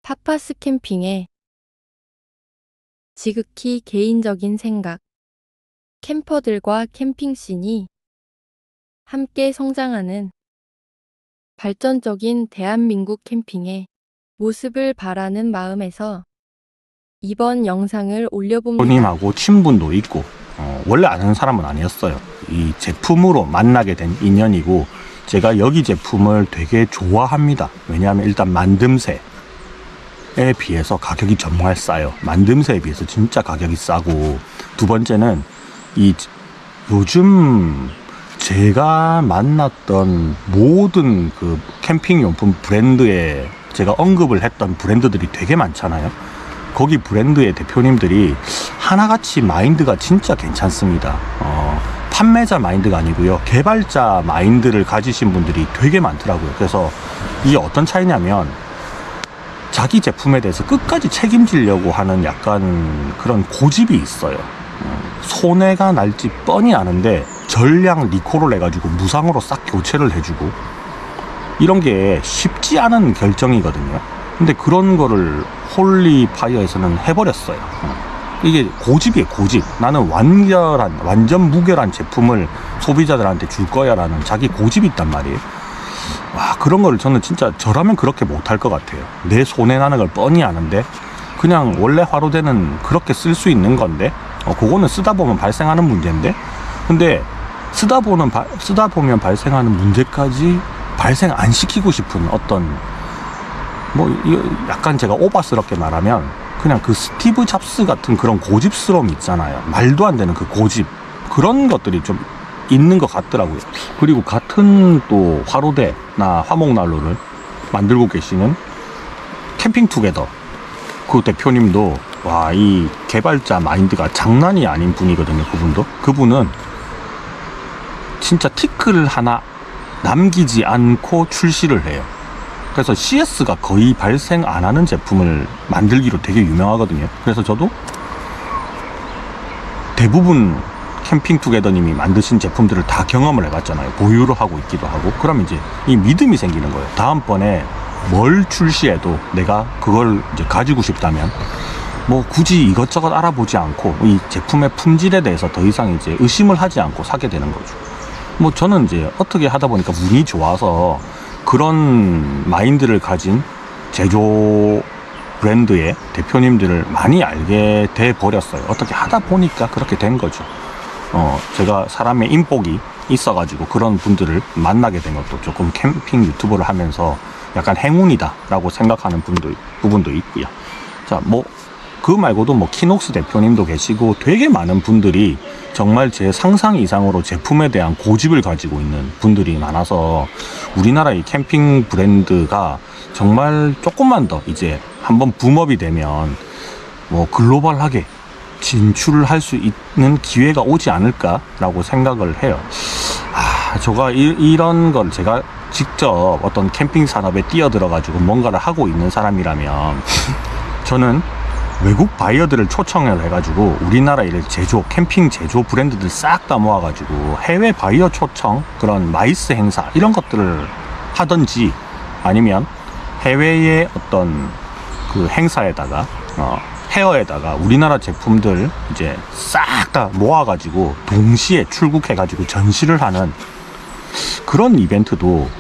파파스 캠핑의 지극히 개인적인 생각. 캠퍼들과 캠핑씬이 함께 성장하는 발전적인 대한민국 캠핑의 모습을 바라는 마음에서 이번 영상을 올려봅니다. 님하고 친분도 있고 원래 아는 사람은 아니었어요. 이 제품으로 만나게 된 인연이고, 제가 여기 제품을 되게 좋아합니다. 왜냐하면 일단 만듦새에 비해서 가격이 정말 싸요. 만듦새에 비해서 진짜 가격이 싸고, 두 번째는 요즘 제가 만났던 모든 그 캠핑용품 브랜드에 제가 언급을 했던 브랜드들이 되게 많잖아요. 거기 브랜드의 대표님들이 하나같이 마인드가 진짜 괜찮습니다. 판매자 마인드가 아니고요, 개발자 마인드를 가지신 분들이 되게 많더라고요. 그래서 이게 어떤 차이냐면, 자기 제품에 대해서 끝까지 책임지려고 하는 약간 그런 고집이 있어요. 손해가 날지 뻔히 아는데 전량 리콜을 해가지고 무상으로 싹 교체를 해주고, 이런 게 쉽지 않은 결정이거든요. 근데 그런 거를 홀리파이어에서는 해버렸어요. 이게 고집이에요, 고집. 나는 완전 무결한 제품을 소비자들한테 줄 거야 라는 자기 고집이 있단 말이에요. 와, 그런 거를 저는 진짜 저라면 그렇게 못할 것 같아요. 내 손해 나는 걸 뻔히 아는데 그냥 원래 화로대는 그렇게 쓸 수 있는 건데, 그거는 쓰다 보면 발생하는 문제인데, 근데 쓰다 보면 발생하는 문제까지 발생 안 시키고 싶은 어떤, 약간 제가 오바스럽게 말하면 그냥 그 스티브 잡스 같은 그런 고집스러움 있잖아요. 말도 안 되는 그 고집, 그런 것들이 좀 있는 것 같더라고요. 그리고 같은 또 화로대나 화목난로를 만들고 계시는 캠핑투게더 그 대표님도, 와, 이 개발자 마인드가 장난이 아닌 분이거든요. 그분은 진짜 티끌 하나 남기지 않고 출시를 해요. 그래서 CS가 거의 발생 안 하는 제품을 만들기로 되게 유명하거든요. 그래서 저도 대부분 캠핑투게더님이 만드신 제품들을 다 경험을 해봤잖아요. 보유를 하고 있기도 하고. 그럼 이제 이 믿음이 생기는 거예요. 다음번에 뭘 출시해도 내가 그걸 이제 가지고 싶다면 굳이 이것저것 알아보지 않고 이 제품의 품질에 대해서 더 이상 이제 의심을 하지 않고 사게 되는 거죠. 저는 이제 어떻게 하다 보니까 운이 좋아서 그런 마인드를 가진 제조 브랜드의 대표님들을 많이 알게 돼 버렸어요. 어떻게 하다 보니까 그렇게 된 거죠. 제가 사람의 인복이 있어가지고 그런 분들을 만나게 된 것도 조금 캠핑 유튜브를 하면서 약간 행운이다 라고 생각하는 부분도 있고요. 자, 그 말고도 키녹스 대표님도 계시고 되게 많은 분들이 정말 제 상상 이상으로 제품에 대한 고집을 가지고 있는 분들이 많아서, 우리나라 이 캠핑 브랜드가 정말 조금만 더 이제 한번 붐업이 되면 글로벌하게 진출을 할 수 있는 기회가 오지 않을까라고 생각을 해요. 제가 이런 걸 제가 직접 어떤 캠핑 산업에 뛰어들어가지고 뭔가를 하고 있는 사람이라면 저는 외국 바이어들을 초청을 해가지고 우리나라의 캠핑 제조 브랜드들 싹 다 모아가지고 해외 바이어 초청, 그런 마이스 행사 이런 것들을 하든지, 아니면 해외의 어떤 그 행사에다가 헤어에다가 우리나라 제품들 이제 싹 다 모아가지고 동시에 출국해가지고 전시를 하는 그런 이벤트도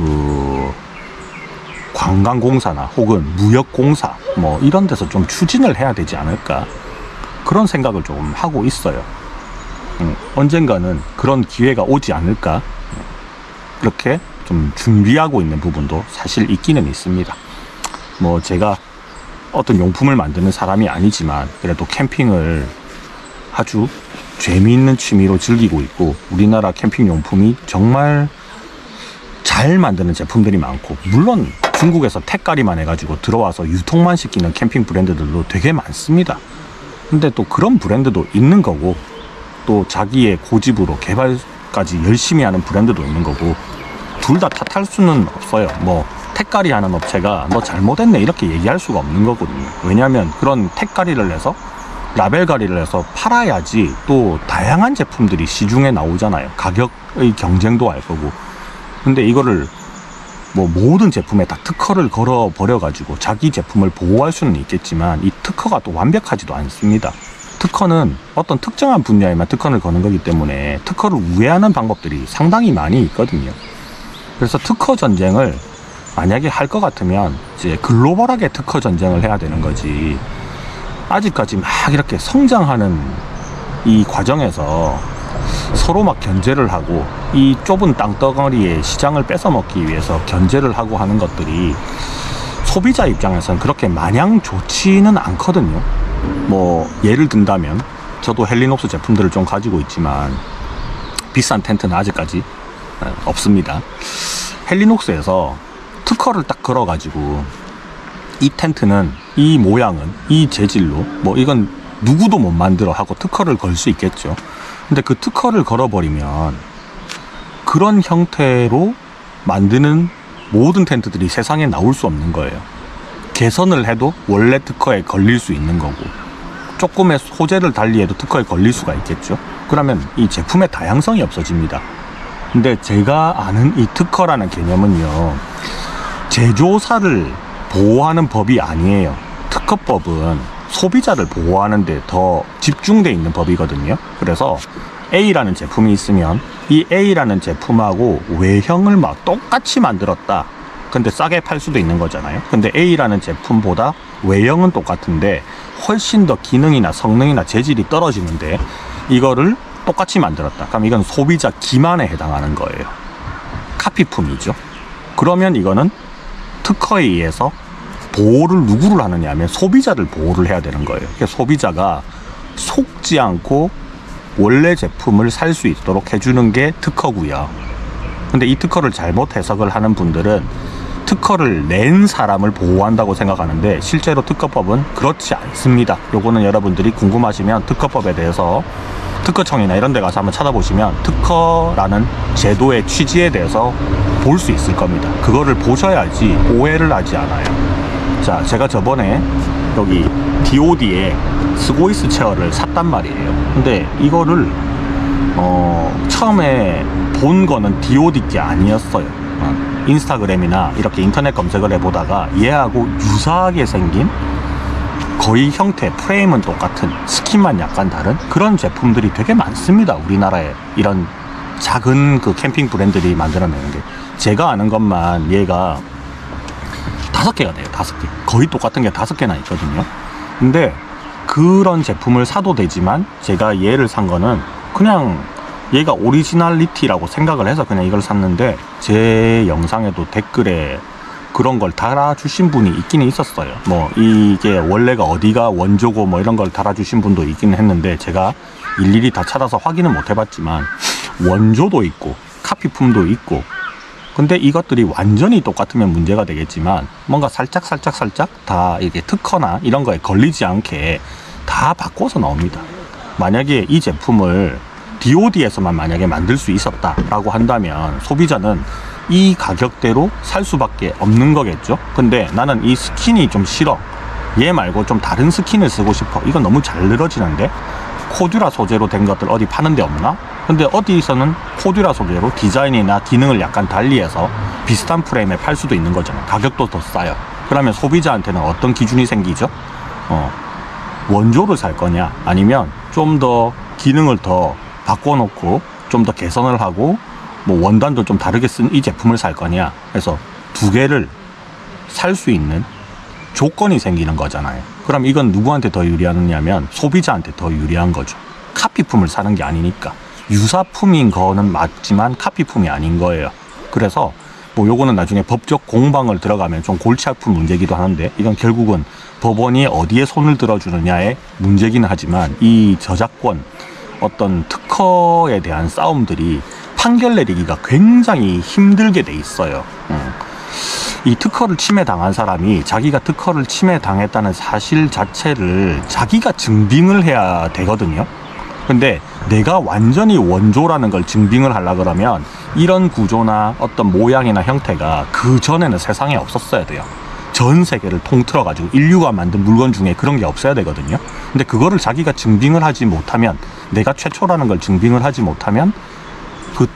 관광공사나 혹은 무역공사 이런 데서 좀 추진을 해야 되지 않을까, 그런 생각을 조금 하고 있어요. 언젠가는 그런 기회가 오지 않을까, 그렇게 좀 준비하고 있는 부분도 사실 있기는 있습니다. 제가 어떤 용품을 만드는 사람이 아니지만 그래도 캠핑을 아주 재미있는 취미로 즐기고 있고, 우리나라 캠핑 용품이 정말 잘 만드는 제품들이 많고, 물론 중국에서 택가리만 해가지고 들어와서 유통만 시키는 캠핑 브랜드들도 되게 많습니다. 근데 또 그런 브랜드도 있는 거고, 또 자기의 고집으로 개발까지 열심히 하는 브랜드도 있는 거고, 둘 다 탓할 수는 없어요. 택가리 하는 업체가 너 잘못했네 이렇게 얘기할 수가 없는 거거든요. 왜냐하면 그런 택가리를 해서 라벨 가리를 해서 팔아야지 또 다양한 제품들이 시중에 나오잖아요. 가격의 경쟁도 할 거고. 근데 이거를 뭐 모든 제품에 다 특허를 걸어 버려 가지고 자기 제품을 보호할 수는 있겠지만 이 특허가 또 완벽하지도 않습니다. 특허는 어떤 특정한 분야에만 특허를 거는 거기 때문에 특허를 우회하는 방법들이 상당히 많이 있거든요. 그래서 특허 전쟁을 만약에 할 것 같으면 이제 글로벌하게 특허 전쟁을 해야 되는 거지. 아직까지 막 이렇게 성장하는 이 과정에서 서로 막 견제를 하고 이 좁은 땅덩어리의 시장을 뺏어먹기 위해서 견제를 하고 하는 것들이 소비자 입장에서는 그렇게 마냥 좋지는 않거든요. 뭐 예를 든다면 저도 헬리녹스 제품들을 좀 가지고 있지만 비싼 텐트는 아직까지 없습니다. 헬리녹스에서 특허를 딱 걸어가지고 이 텐트는 이 모양은 이 재질로 뭐 이건 누구도 못 만들어 하고 특허를 걸 수 있겠죠. 근데 그 특허를 걸어버리면 그런 형태로 만드는 모든 텐트들이 세상에 나올 수 없는 거예요. 개선을 해도 원래 특허에 걸릴 수 있는 거고 조금의 소재를 달리해도 특허에 걸릴 수가 있겠죠. 그러면 이 제품의 다양성이 없어집니다. 근데 제가 아는 이 특허라는 개념은요, 제조사를 보호하는 법이 아니에요. 특허법은 소비자를 보호하는 데 더 집중돼 있는 법이거든요. 그래서 A라는 제품이 있으면 이 A라는 제품하고 외형을 막 똑같이 만들었다. 근데 싸게 팔 수도 있는 거잖아요. 근데 A라는 제품보다 외형은 똑같은데 훨씬 더 기능이나 성능이나 재질이 떨어지는데 이거를 똑같이 만들었다. 그럼 이건 소비자 기만에 해당하는 거예요. 카피품이죠. 그러면 이거는 특허에 의해서 보호를 누구를 하느냐 하면 소비자를 보호를 해야 되는 거예요. 그러니까 소비자가 속지 않고 원래 제품을 살 수 있도록 해주는 게 특허고요. 근데 이 특허를 잘못 해석을 하는 분들은 특허를 낸 사람을 보호한다고 생각하는데 실제로 특허법은 그렇지 않습니다. 요거는 여러분들이 궁금하시면 특허법에 대해서 특허청이나 이런 데 가서 한번 찾아보시면 특허라는 제도의 취지에 대해서 볼 수 있을 겁니다. 그거를 보셔야지 오해를 하지 않아요. 자, 제가 저번에 여기 DOD에 스고이스 체어를 샀단 말이에요. 근데 이거를 처음에 본 거는 DOD 게 아니었어요. 인스타그램이나 이렇게 인터넷 검색을 해보다가 얘하고 유사하게 생긴 거의 형태, 프레임은 똑같은 스킨만 약간 다른 그런 제품들이 되게 많습니다. 우리나라에 이런 작은 그 캠핑 브랜드들이 만들어내는 게. 제가 아는 것만 얘가 5개가 돼요. 5개. 거의 똑같은 게 5개나 있거든요. 근데 그런 제품을 사도 되지만 제가 얘를 산 거는 그냥 얘가 오리지널리티라고 생각을 해서 그냥 이걸 샀는데 제 영상에도 댓글에 그런 걸 달아주신 분이 있기는 있었어요. 뭐 이게 원래가 어디가 원조고 뭐 이런 걸 달아주신 분도 있기는 했는데 제가 일일이 다 찾아서 확인은 못 해봤지만 원조도 있고 카피품도 있고 근데 이것들이 완전히 똑같으면 문제가 되겠지만 뭔가 살짝 다 이게 특허나 이런 거에 걸리지 않게 다 바꿔서 나옵니다. 만약에 이 제품을 DOD에서만 만약에 만들 수 있었다라고 한다면 소비자는 이 가격대로 살 수밖에 없는 거겠죠. 근데 나는 이 스킨이 좀 싫어. 얘 말고 좀 다른 스킨을 쓰고 싶어. 이건 너무 잘 늘어지는데 코듀라 소재로 된 것들 어디 파는 데 없나? 근데 어디서는 코듀라 소재로 디자인이나 기능을 약간 달리해서 비슷한 프레임에 팔 수도 있는 거잖아요. 가격도 더 싸요. 그러면 소비자한테는 어떤 기준이 생기죠? 원조를 살 거냐 아니면 좀 더 기능을 더 바꿔놓고 좀 더 개선을 하고 뭐 원단도 좀 다르게 쓴 이 제품을 살 거냐 해서 두 개를 살 수 있는 조건이 생기는 거잖아요. 그럼 이건 누구한테 더 유리하느냐면 소비자한테 더 유리한 거죠. 카피품을 사는 게 아니니까. 유사품인 거는 맞지만 카피품이 아닌 거예요. 그래서 뭐 요거는 나중에 법적 공방을 들어가면 좀 골치 아픈 문제기도 하는데 이건 결국은 법원이 어디에 손을 들어주느냐의 문제기는 하지만 이 저작권 어떤 특허에 대한 싸움들이 판결 내리기가 굉장히 힘들게 돼 있어요. 이 특허를 침해당한 사람이 자기가 특허를 침해당했다는 사실 자체를 자기가 증빙을 해야 되거든요. 근데 내가 완전히 원조라는 걸 증빙을 하려 그러면 이런 구조나 어떤 모양이나 형태가 그 전에는 세상에 없었어야 돼요. 전 세계를 통틀어 가지고 인류가 만든 물건 중에 그런 게 없어야 되거든요. 근데 그거를 자기가 증빙을 하지 못하면, 내가 최초라는 걸 증빙을 하지 못하면 그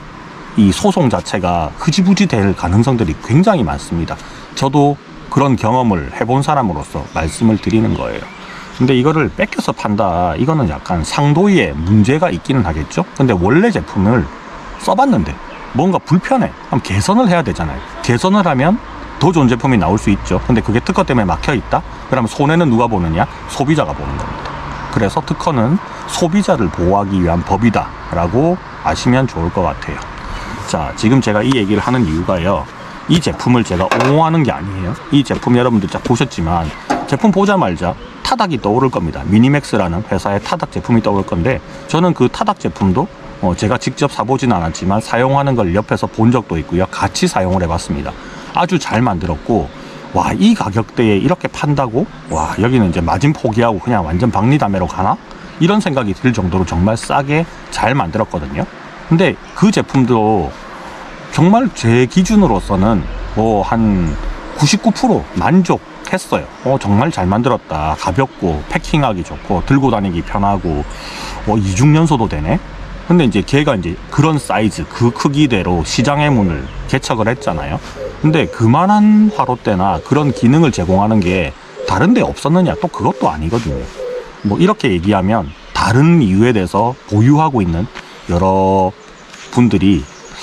이 소송 자체가 흐지부지 될 가능성들이 굉장히 많습니다. 저도 그런 경험을 해본 사람으로서 말씀을 드리는 거예요. 근데 이거를 뺏겨서 판다, 이거는 약간 상도의 문제가 있기는 하겠죠. 근데 원래 제품을 써봤는데 뭔가 불편해. 그럼 개선을 해야 되잖아요. 개선을 하면 더 좋은 제품이 나올 수 있죠. 근데 그게 특허 때문에 막혀 있다? 그러면 손해는 누가 보느냐? 소비자가 보는 겁니다. 그래서 특허는 소비자를 보호하기 위한 법이다 라고 아시면 좋을 것 같아요. 자, 지금 제가 이 얘기를 하는 이유가요, 이 제품을 제가 옹호하는 게 아니에요. 이 제품 여러분들 딱 보셨지만 제품 보자마자 타닥이 떠오를 겁니다. 미니맥스라는 회사의 타닥 제품이 떠오를 건데, 저는 그 타닥 제품도 제가 직접 사보진 않았지만 사용하는 걸 옆에서 본 적도 있고요. 같이 사용을 해봤습니다. 아주 잘 만들었고, 와, 이 가격대에 이렇게 판다고? 와, 여기는 이제 마진 포기하고 그냥 완전 박리담회로 가나? 이런 생각이 들 정도로 정말 싸게 잘 만들었거든요. 근데 그 제품도 정말 제 기준으로서는 한 99% 만족했어요. 정말 잘 만들었다. 가볍고 패킹하기 좋고 들고 다니기 편하고 이중연소도 되네. 근데 이제 걔가 이제 그런 사이즈, 그 크기대로 시장의 문을 개척을 했잖아요. 근데 그만한 화롯대나 그런 기능을 제공하는 게 다른 데 없었느냐? 또 그것도 아니거든요. 뭐 이렇게 얘기하면 다른 이유에 대해서 보유하고 있는 여러 분들이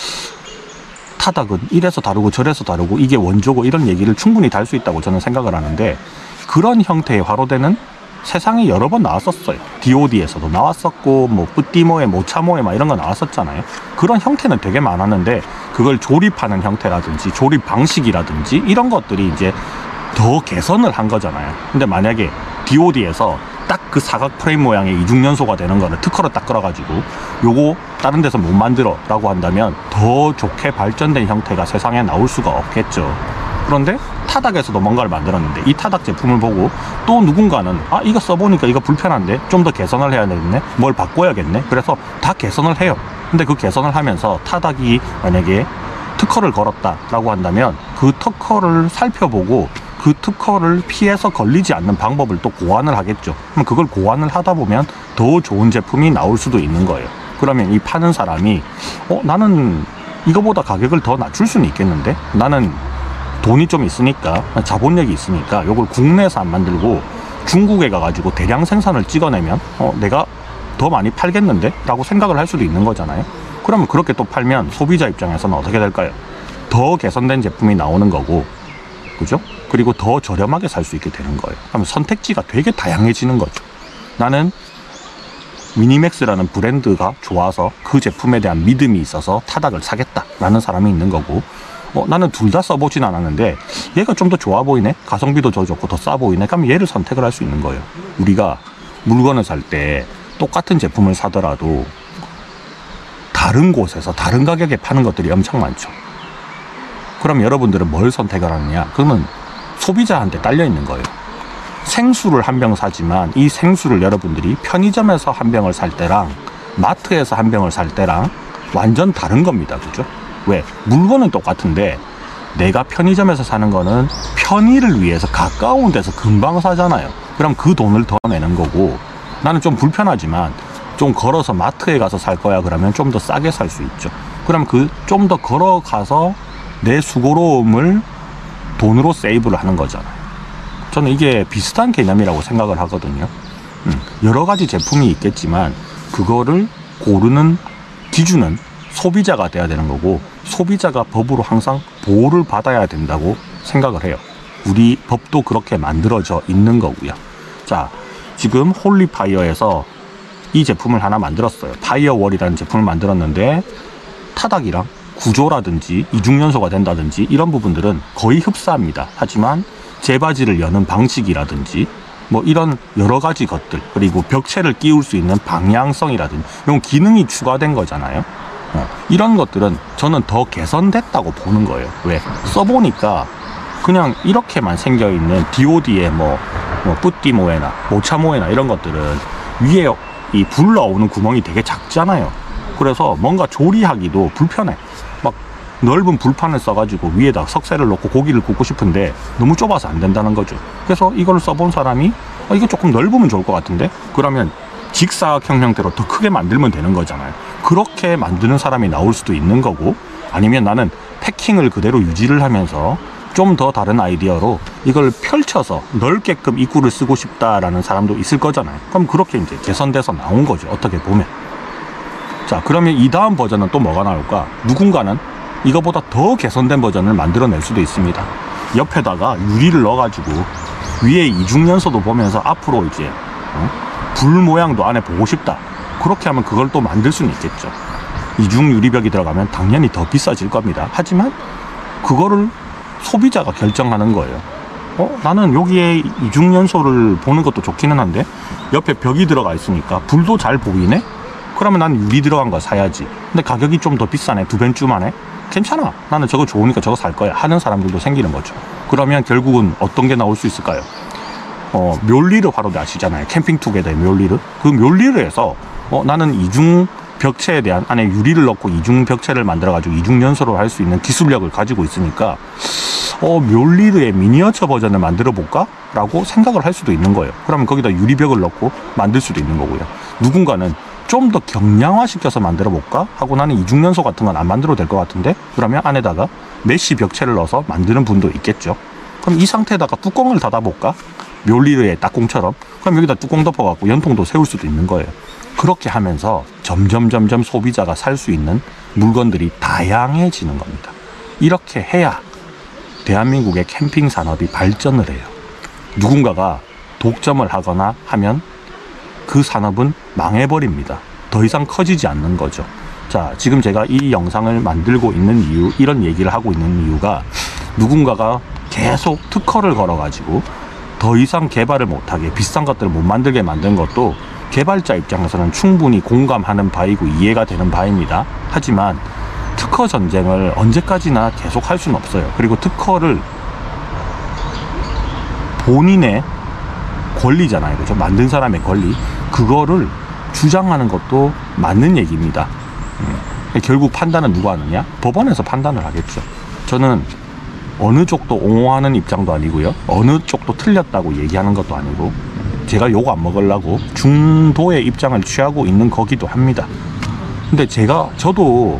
타닥은 이래서 다르고 저래서 다르고 이게 원조고 이런 얘기를 충분히 달 수 있다고 저는 생각을 하는데, 그런 형태의 화로대는 세상에 여러 번 나왔었어요. DOD에서도 나왔었고, 뭐 뿌띠모에 모차모에 막 이런 거 나왔었잖아요. 그런 형태는 되게 많았는데 그걸 조립하는 형태라든지 조립 방식이라든지 이런 것들이 이제 더 개선을 한 거잖아요. 근데 만약에 DOD에서 딱 그 사각 프레임 모양의 이중연소가 되는 거를 특허로 딱 끌어가지고 요거 다른 데서 못 만들어 라고 한다면 더 좋게 발전된 형태가 세상에 나올 수가 없겠죠. 그런데 타닥에서도 뭔가를 만들었는데 이 타닥 제품을 보고 또 누군가는 이거 써보니까 이거 불편한데 좀 더 개선을 해야 되겠네, 뭘 바꿔야겠네, 그래서 다 개선을 해요. 근데 그 개선을 하면서 타닥이 만약에 특허를 걸었다 라고 한다면 그 특허를 살펴보고 그 특허를 피해서 걸리지 않는 방법을 또 고안을 하겠죠. 그럼 그걸 고안을 하다 보면 더 좋은 제품이 나올 수도 있는 거예요. 그러면 이 파는 사람이 나는 이거보다 가격을 더 낮출 수는 있겠는데, 나는 돈이 좀 있으니까, 자본력이 있으니까 이걸 국내에서 안 만들고 중국에 가가지고 대량 생산을 찍어내면 내가 더 많이 팔겠는데? 라고 생각을 할 수도 있는 거잖아요. 그러면 그렇게 또 팔면 소비자 입장에서는 어떻게 될까요? 더 개선된 제품이 나오는 거고, 그죠? 그리고 더 저렴하게 살 수 있게 되는 거예요. 그러면 선택지가 되게 다양해지는 거죠. 나는 미니맥스라는 브랜드가 좋아서 그 제품에 대한 믿음이 있어서 타닥을 사겠다라는 사람이 있는 거고, 나는 둘 다 써보진 않았는데 얘가 좀 더 좋아 보이네, 가성비도 더 좋고 더 싸 보이네, 그럼 얘를 선택을 할 수 있는 거예요. 우리가 물건을 살 때 똑같은 제품을 사더라도 다른 곳에서 다른 가격에 파는 것들이 엄청 많죠. 그럼 여러분들은 뭘 선택을 하느냐? 그러면 소비자한테 딸려 있는 거예요. 생수를 한 병 사지만 이 생수를 여러분들이 편의점에서 한 병을 살 때랑 마트에서 한 병을 살 때랑 완전 다른 겁니다. 그죠? 왜? 물건은 똑같은데 내가 편의점에서 사는 거는 편의를 위해서 가까운 데서 금방 사잖아요. 그럼 그 돈을 더 내는 거고, 나는 좀 불편하지만 좀 걸어서 마트에 가서 살 거야 그러면 좀 더 싸게 살 수 있죠. 그럼 그 좀 더 걸어가서 내 수고로움을 돈으로 세이브를 하는 거잖아요. 저는 이게 비슷한 개념이라고 생각을 하거든요. 여러 가지 제품이 있겠지만 그거를 고르는 기준은 소비자가 돼야 되는 거고, 소비자가 법으로 항상 보호를 받아야 된다고 생각을 해요. 우리 법도 그렇게 만들어져 있는 거고요. 자, 지금 홀리파이어에서 이 제품을 하나 만들었어요. 파이어월이라는 제품을 만들었는데 타닥이랑 구조라든지 이중연소가 된다든지 이런 부분들은 거의 흡사합니다. 하지만 제바지를 여는 방식이라든지 뭐 이런 여러 가지 것들, 그리고 벽체를 끼울 수 있는 방향성이라든지 이런 기능이 추가된 거잖아요. 이런 것들은 저는 더 개선됐다고 보는 거예요. 왜? 써보니까 그냥 이렇게만 생겨있는 DOD의 뭐 뿌띠모에나 모차모에나 이런 것들은 위에 이 불 나오는 구멍이 되게 작잖아요. 그래서 뭔가 조리하기도 불편해. 막 넓은 불판을 써가지고 위에다 석쇠를 넣고 고기를 굽고 싶은데 너무 좁아서 안 된다는 거죠. 그래서 이걸 써본 사람이 이거 조금 넓으면 좋을 것 같은데, 그러면 직사각형 형태로 더 크게 만들면 되는 거잖아요. 그렇게 만드는 사람이 나올 수도 있는 거고, 아니면 나는 패킹을 그대로 유지를 하면서 좀 더 다른 아이디어로 이걸 펼쳐서 넓게끔 입구를 쓰고 싶다라는 사람도 있을 거잖아요. 그럼 그렇게 이제 개선돼서 나온 거죠, 어떻게 보면. 자, 그러면 이 다음 버전은 또 뭐가 나올까? 누군가는 이거보다 더 개선된 버전을 만들어낼 수도 있습니다. 옆에다가 유리를 넣어가지고 위에 이중연소도 보면서 앞으로 이제 불 모양도 안에 보고 싶다, 그렇게 하면 그걸 또 만들 수는 있겠죠. 이중 유리벽이 들어가면 당연히 더 비싸질 겁니다. 하지만 그거를 소비자가 결정하는 거예요. 나는 여기에 이중연소를 보는 것도 좋기는 한데 옆에 벽이 들어가 있으니까 불도 잘 보이네? 그러면 난 유리 들어간 거 사야지. 근데 가격이 좀 더 비싸네, 2배쯤 하네? 괜찮아, 나는 저거 좋으니까 저거 살 거야 하는 사람들도 생기는 거죠. 그러면 결국은 어떤 게 나올 수 있을까요? 묘리르 화로대 아시잖아요. 캠핑 투게더의 묘리르. 그 묘리르에서 나는 이중 벽체에 대한, 안에 유리를 넣고 이중 벽체를 만들어 가지고 이중 연소를 할 수 있는 기술력을 가지고 있으니까 묘리르의 미니어처 버전을 만들어 볼까? 라고 생각을 할 수도 있는 거예요. 그러면 거기다 유리벽을 넣고 만들 수도 있는 거고요. 누군가는 좀 더 경량화 시켜서 만들어 볼까? 하고 나는 이중 연소 같은 건 안 만들어도 될 것 같은데, 그러면 안에다가 메쉬 벽체를 넣어서 만드는 분도 있겠죠. 그럼 이 상태에다가 뚜껑을 닫아 볼까? 묘리르의 딱공처럼. 그럼 여기다 뚜껑 덮어갖고 연통도 세울 수도 있는 거예요. 그렇게 하면서 점점 소비자가 살 수 있는 물건들이 다양해지는 겁니다. 이렇게 해야 대한민국의 캠핑 산업이 발전을 해요. 누군가가 독점을 하거나 하면 그 산업은 망해버립니다. 더 이상 커지지 않는 거죠. 자, 지금 제가 이 영상을 만들고 있는 이유, 이런 얘기를 하고 있는 이유가, 누군가가 계속 특허를 걸어가지고 더 이상 개발을 못하게, 비싼 것들을 못 만들게 만든 것도 개발자 입장에서는 충분히 공감하는 바이고 이해가 되는 바입니다. 하지만 특허 전쟁을 언제까지나 계속 할 수는 없어요. 그리고 특허를 본인의 권리잖아요, 그죠? 만든 사람의 권리, 그거를 주장하는 것도 맞는 얘기입니다. 결국 판단은 누가 하느냐? 법원에서 판단을 하겠죠. 저는 어느 쪽도 옹호하는 입장도 아니고요, 어느 쪽도 틀렸다고 얘기하는 것도 아니고, 제가 욕 안 먹으려고 중도의 입장을 취하고 있는 거기도 합니다. 근데 저도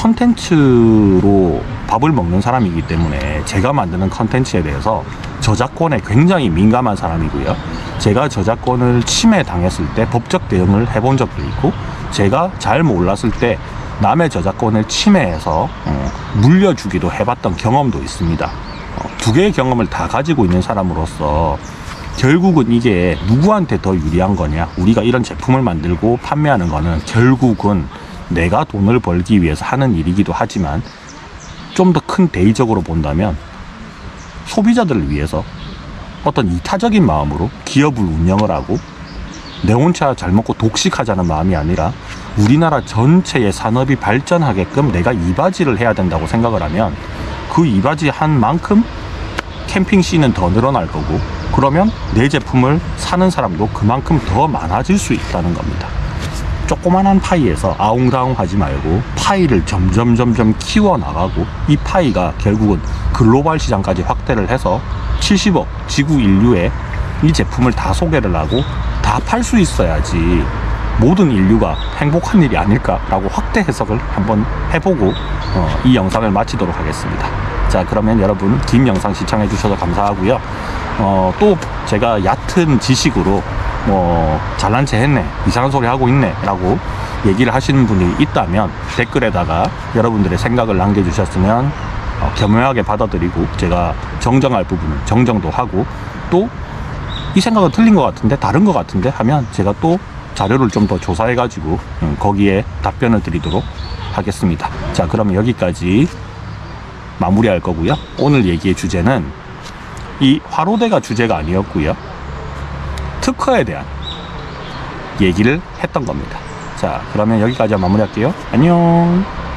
컨텐츠로 밥을 먹는 사람이기 때문에 제가 만드는 컨텐츠에 대해서 저작권에 굉장히 민감한 사람이고요. 제가 저작권을 침해당했을 때 법적 대응을 해본 적도 있고, 제가 잘 몰랐을 때 남의 저작권을 침해해서 물려주기도 해봤던 경험도 있습니다. 두 개의 경험을 다 가지고 있는 사람으로서 결국은 이게 누구한테 더 유리한 거냐, 우리가 이런 제품을 만들고 판매하는 거는 결국은 내가 돈을 벌기 위해서 하는 일이기도 하지만, 좀 더 큰 대의적으로 본다면 소비자들을 위해서 어떤 이타적인 마음으로 기업을 운영을 하고 내 혼자 잘 먹고 독식하자는 마음이 아니라 우리나라 전체의 산업이 발전하게끔 내가 이바지를 해야 된다고 생각을 하면, 그 이바지 한 만큼 캠핑 씬은 더 늘어날 거고, 그러면 내 제품을 사는 사람도 그만큼 더 많아질 수 있다는 겁니다. 조그만한 파이에서 아웅다웅 하지 말고 파이를 점점 키워나가고, 이 파이가 결국은 글로벌 시장까지 확대를 해서 70억 지구 인류에 이 제품을 다 소개를 하고 다 팔 수 있어야지 모든 인류가 행복한 일이 아닐까라고 확대 해석을 한번 해보고 이 영상을 마치도록 하겠습니다. 자, 그러면 여러분 긴 영상 시청해 주셔서 감사하고요. 또 제가 얕은 지식으로 잘난 체 했네, 이상한 소리 하고 있네 라고 얘기를 하시는 분이 있다면 댓글에다가 여러분들의 생각을 남겨주셨으면 겸허하게 받아들이고, 제가 정정할 부분은 정정도 하고, 또 이 생각은 틀린 것 같은데, 다른 것 같은데 하면 제가 또 자료를 좀 더 조사해 가지고 거기에 답변을 드리도록 하겠습니다. 자, 그러면 여기까지 마무리할 거고요. 오늘 얘기의 주제는 이 화로대가 주제가 아니었고요, 특허에 대한 얘기를 했던 겁니다. 자, 그러면 여기까지 마무리할게요. 안녕.